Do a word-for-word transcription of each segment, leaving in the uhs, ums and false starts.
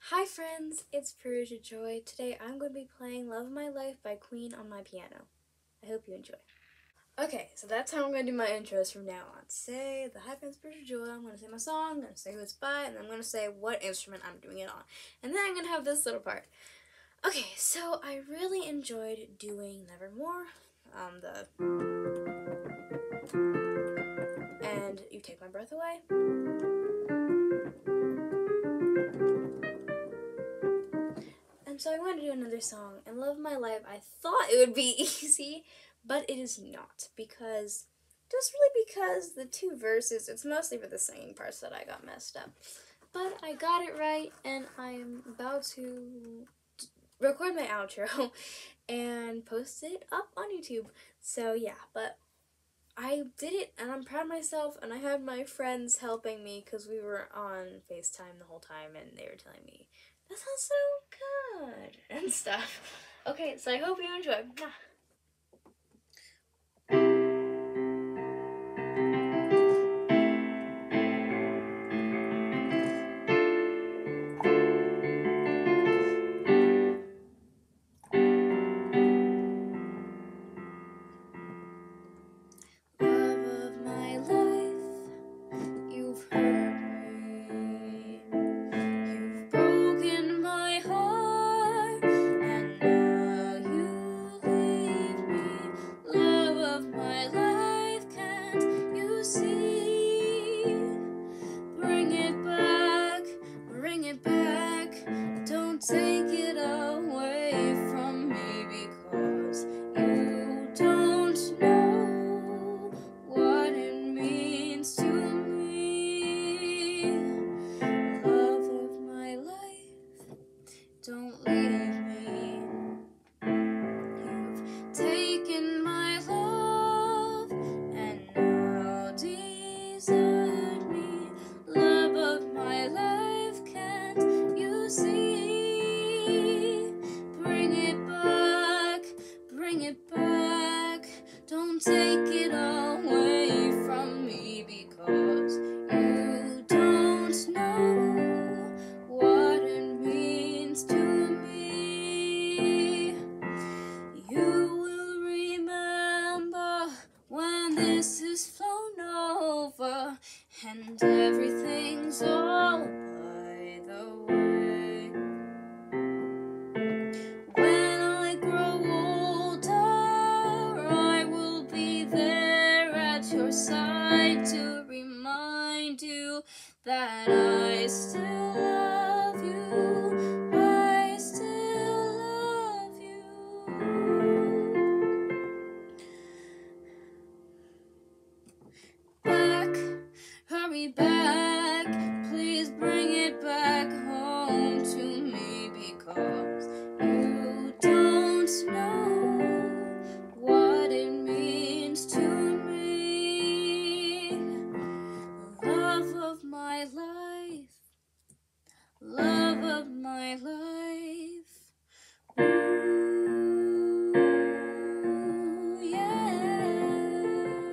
Hi friends, it's Persia Joy. Today I'm going to be playing Love of My Life by Queen on my piano. I hope you enjoy. Okay, so that's how I'm going to do my intros from now on. Say the hi friends, Persia Joy, I'm going to say my song, I'm going to say who it's by, and then I'm going to say what instrument I'm doing it on. And then I'm going to have this little part. Okay, so I really enjoyed doing Nevermore, um, the... and You Take My Breath Away. And so I wanted to do another song, and Love of My Life, I thought it would be easy, but it is not, because, just really because the two verses, it's mostly for the singing parts that I got messed up. But I got it right, and I'm about to record my outro and post it up on YouTube. So yeah, but I did it, and I'm proud of myself, and I had my friends helping me because we were on FaceTime the whole time, and they were telling me, that sounds so good, and stuff. Okay, so I hope you enjoy. Love of my life, you've hurt me. You've broken my heart, and now you leave me. Love of my life, can't you see? Bring it back, bring it back. Don't take it away from me, because you don't know what it means to me. Love of my life, don't leave me. You've taken my love and now desert me. Love of my life, can't you see? Bring it back, bring it back. Don't take it away from me, because you don't know what it means to me. You will remember when this is flown over and everything's all by the way. When I grow older, I will be there at your side to remind you that I still love you. I still love you. Back, hurry back, please bring it back home to me, because you don't know what it means to me. Love of my life, love of my life. Ooh, yeah.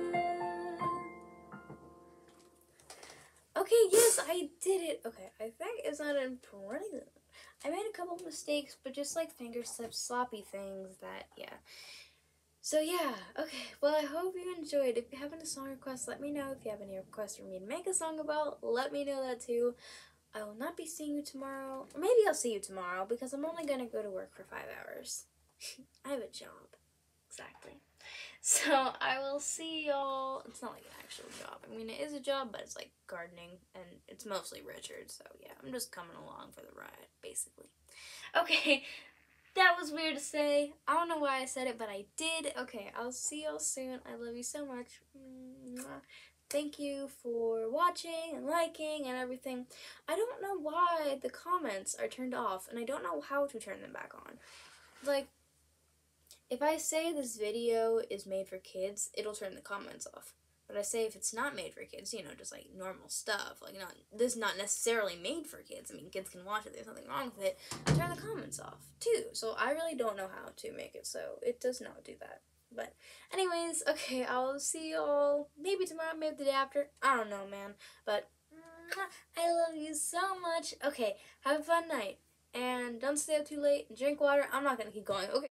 Okay, yes, I did it. Okay, I think it's not important. I made a couple mistakes, but just like finger slip, sloppy things that, yeah. So yeah, okay, well I hope you enjoyed. If you have any song requests, let me know. If you have any requests for me to make a song about, let me know that too. I will not be seeing you tomorrow. Or maybe I'll see you tomorrow, because I'm only gonna go to work for five hours. I have a job. Exactly. So I will see y'all. It's not like an actual job. I mean, it is a job, but it's like gardening, and it's mostly Richard. So yeah, I'm just coming along for the ride, basically. Okay, that was weird to say. I don't know why I said it, but I did. Okay, I'll see y'all soon. I love you so much. Thank you for watching and liking and everything. I don't know why the comments are turned off, and I don't know how to turn them back on. Like, if I say this video is made for kids, it'll turn the comments off. But I say if it's not made for kids, you know, just like normal stuff, like not this is not necessarily made for kids. I mean, kids can watch it. There's nothing wrong with it. I turn the comments off too. So I really don't know how to make it so it does not do that. But anyways, okay, I'll see y'all maybe tomorrow, maybe the day after. I don't know, man. But I love you so much. Okay, have a fun night. And don't stay up too late and drink water. I'm not gonna keep going. Okay.